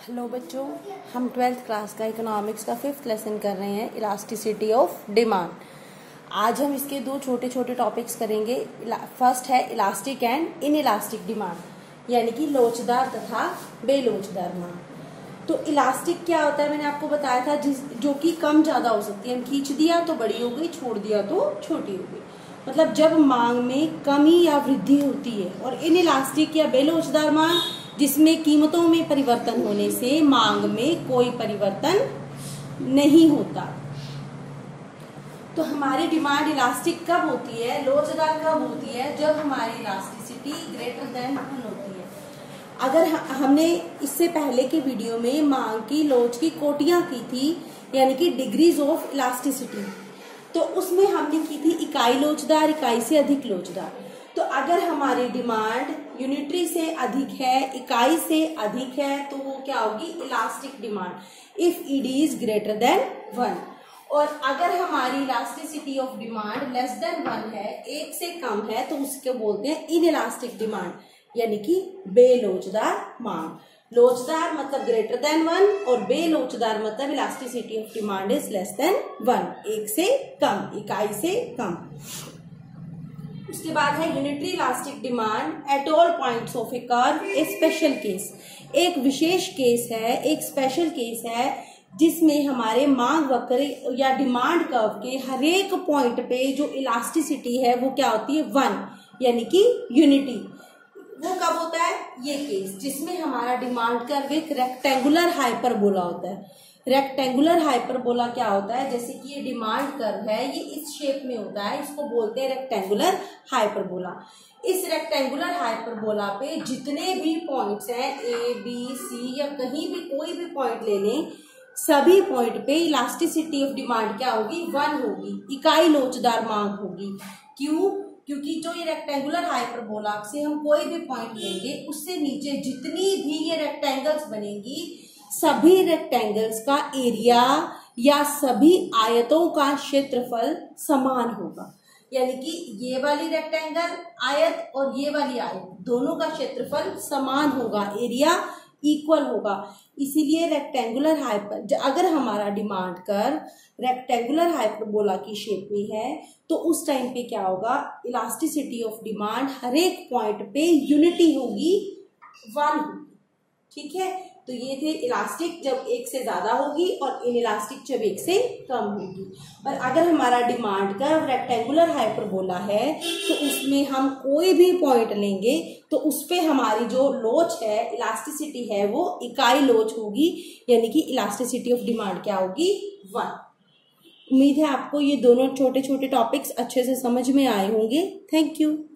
Hello बच्चों, हम 12th class का इकोनॉमिक्स का 5th लेसन कर रहे हैं, इलास्टिसिटी ऑफ डिमांड। आज हम इसके दो छोटे छोटे टॉपिक्स करेंगे। फर्स्ट है elastic and inelastic demand, यानी कि लोचदार तथा बेलोचदार मांग। तो इलास्टिक क्या होता है, मैंने आपको बताया था, जो कि कम ज्यादा हो सकती है। हम खींच दिया तो बड़ी हो गई, छोड़ दिया तो छोटी हो गई। मतलब जब मांग में कमी या वृद्धि होती है। और इन इलास्टिक या बेलोचदार मांग, जिसमें कीमतों में परिवर्तन होने से मांग में कोई परिवर्तन नहीं होता। तो हमारी डिमांड इलास्टिक कब होती है, लोचदार कब होती है? जब हमारी इलास्टिसिटी ग्रेटर देन 1 होती है। अगर हमने इससे पहले के वीडियो में मांग की लोच की कोटियां की थी, यानी कि डिग्रीज ऑफ इलास्टिसिटी, तो उसमें हमने की थी इकाई लोचदार, इकाई से अधिक लोचदार। तो अगर हमारी डिमांड यूनिटरी से अधिक है, इकाई से अधिक है, तो वो क्या होगी? Elastic demand. If ED is greater than 1। और अगर हमारी elasticity of demand less than 1 है, 1 से कम है, तो उसको बोलते हैं इन इलास्टिक डिमांड, यानी कि बेलोचदार मांग। लोचदार मतलब ग्रेटर देन 1 और बेलोचदार मतलब elasticity of demand is less than 1, 1 से कम, इकाई से कम। उसके बाद है unitary elastic demand at all points of a curve, a special case. एक विशेष केस है, एक स्पेशल केस है, जिसमें हमारे मांग वक्र या डिमांड कर्व के हर एक पॉइंट पे जो इलास्टिसिटी है वो क्या होती है? 1, यानी कि यूनिटी। वो कब होता है? ये केस जिसमें हमारा डिमांड कर्व एक रेक्टेंगुलर हाइपरबोला होता है। रेक्टेंगुलर हाइपरबोला क्या होता है? जैसे कि ये डिमांड कर्व है, ये इस शेप में होता है, इसको बोलते हैं रेक्टेंगुलर हाइपरबोला। इस रेक्टेंगुलर हाइपरबोला पे जितने भी पॉइंट्स हैं, ए बी सी या कहीं भी कोई भी पॉइंट ले लें, सभी पॉइंट पे इलास्टिसिटी ऑफ डिमांड क्या होगी? 1 होगी, इकाई लोचदार मांग होगी। क्यों? क्योंकि जो ये रेक्टेंगुलर हाइपरबोला से हम कोई भी पॉइंट लेंगे, उससे नीचे जितनी भी ये रेक्टेंगल्स बनेंगी, सभी रेक्टेंगल्स का एरिया या सभी आयतों का क्षेत्रफल समान होगा। यानी कि ये वाली रेक्टेंगल आयत और ये वाली आयत, दोनों का क्षेत्रफल समान होगा, एरिया इक्वल होगा। इसीलिए रेक्टेंगुलर हाइपर, अगर हमारा डिमांड कर्व रेक्टेंगुलर हाइपरबोला की शेप में है, तो उस टाइम पे क्या होगा? इलास्टिसिटी ऑफ डिमांड हर एक पॉइंट पे यूनिटी होगी, 1 होगी। ठीक है, तो ये थे इलास्टिक जब 1 से ज्यादा होगी और इन इलास्टिक जब 1 से कम होगी। और अगर हमारा डिमांड कर्व रेक्टेंगुलर हाइपरबोला है, तो उसमें हम कोई भी पॉइंट लेंगे तो उस पे हमारी जो लोच है, इलास्टिसिटी है, वो इकाई लोच होगी, यानी कि इलास्टिसिटी ऑफ डिमांड क्या होगी? 1। उम्मीद है आपको ये दोनों छोटे छोटे टॉपिक्स अच्छे से समझ में आए होंगे। Thank you.